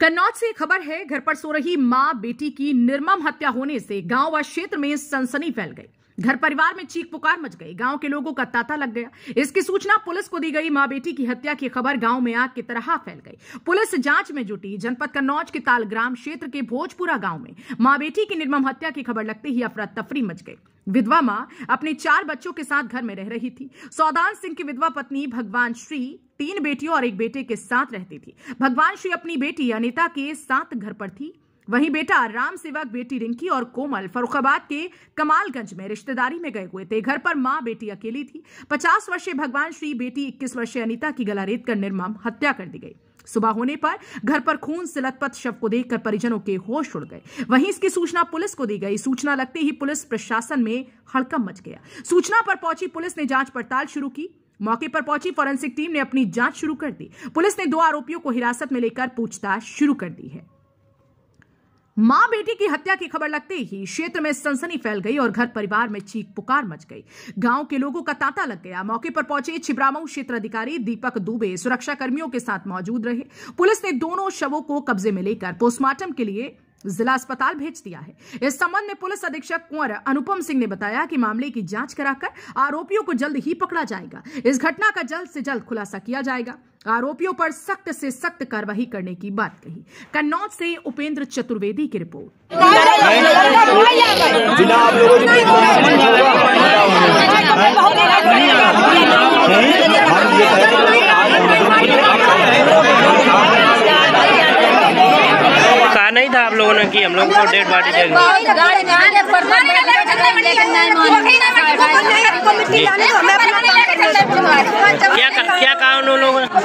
कन्नौज से खबर है। घर पर सो रही मां बेटी की निर्मम हत्या होने से गांव व क्षेत्र में सनसनी फैल गई। घर परिवार में चीख पुकार मच गई। गांव के लोगों का तांता लग गया। इसकी सूचना पुलिस को दी गई। मां बेटी की हत्या की खबर गांव में आग की तरह फैल गई। पुलिस जांच में जुटी। जनपद कन्नौज के तालग्राम क्षेत्र के भोजपुरा गांव में मां बेटी की निर्मम हत्या की खबर लगते ही अफरा तफरी मच गई। विधवा मां अपने 4 बच्चों के साथ घर में रह रही थी। सौदान सिंह की विधवा पत्नी भगवान श्री 3 बेटियों और 1 बेटे के साथ रहती थी। भगवान श्री अपनी बेटी अनीता के साथ घर पर थी। वहीं बेटा राम सेवक, बेटी रिंकी और कोमल फर्रुखाबाद के कमालगंज में रिश्तेदारी में गए हुए थे। घर पर मां बेटी अकेली थी। 50 वर्षीय भगवान श्री बेटी 21 वर्षीय अनीता की गला रेत कर निर्मम हत्या कर दी गई। सुबह होने पर घर पर खून से लथपथ शव को देखकर परिजनों के होश उड़ गए। वहीं इसकी सूचना पुलिस को दी गई। सूचना लगते ही पुलिस प्रशासन में हड़कंप मच गया। सूचना पर पहुंची पुलिस ने जांच पड़ताल शुरू की। मौके पर पहुंची फॉरेंसिक टीम ने अपनी जांच शुरू कर दी। पुलिस ने 2 आरोपियों को हिरासत में लेकर पूछताछ शुरू कर दी है। मां बेटी की हत्या की खबर लगते ही क्षेत्र में सनसनी फैल गई और घर परिवार में चीख पुकार मच गई। गांव के लोगों का तांता लग गया। मौके पर पहुंचे छिबरामऊ क्षेत्र अधिकारी दीपक दुबे सुरक्षा कर्मियों के साथ मौजूद रहे। पुलिस ने दोनों शवों को कब्जे में लेकर पोस्टमार्टम के लिए जिला अस्पताल भेज दिया है। इस संबंध में पुलिस अधीक्षक कुंवर अनुपम सिंह ने बताया कि मामले की जांच कराकर आरोपियों को जल्द ही पकड़ा जाएगा। इस घटना का जल्द से जल्द खुलासा किया जाएगा। आरोपियों पर सख्त से सख्त कार्रवाई करने की बात कही। कन्नौज से उपेंद्र चतुर्वेदी की रिपोर्ट। नहीं था आप लोगों ने कि हम लोग को डेड बॉडी देंगे। क्या कहा उन लोगों ने?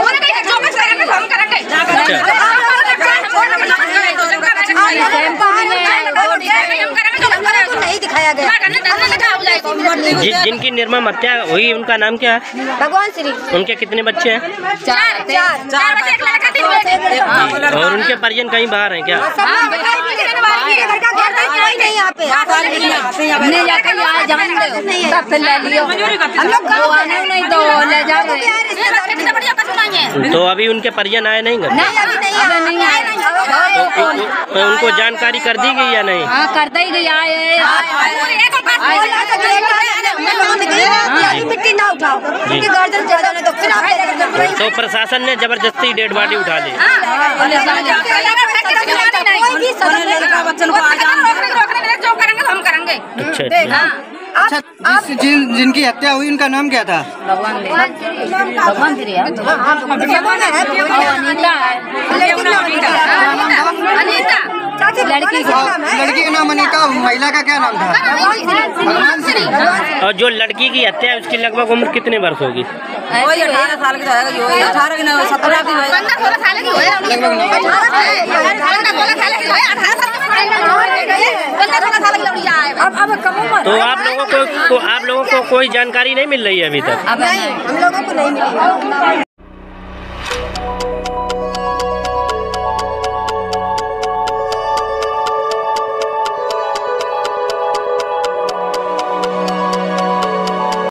जिनकी निर्मम हत्या हुई उनका नाम क्या है? भगवान श्री। उनके कितने बच्चे हैं? 4 और उनके परिजन कहीं बाहर हैं क्या? तो अभी उनके परिजन आए नहीं? तो उनको जानकारी कर दी गई या नहीं? हाँ, कर दी गई। तो प्रशासन ने जबरदस्ती डेड बॉडी उठा ली। अच्छा, जिनकी हत्या हुई उनका नाम क्या था? लड़की का नाम अनीता। महिला का क्या नाम था? भगवान श्री। और जो लड़की की हत्या है उसकी लगभग उम्र कितने वर्ष होगी? 18 साल की। 18 की नहीं, 17 की। 15-16 साल की। तो आप लोगों को कोई जानकारी नहीं मिल रही है अभी तक? हम लोगों को नहीं मिली।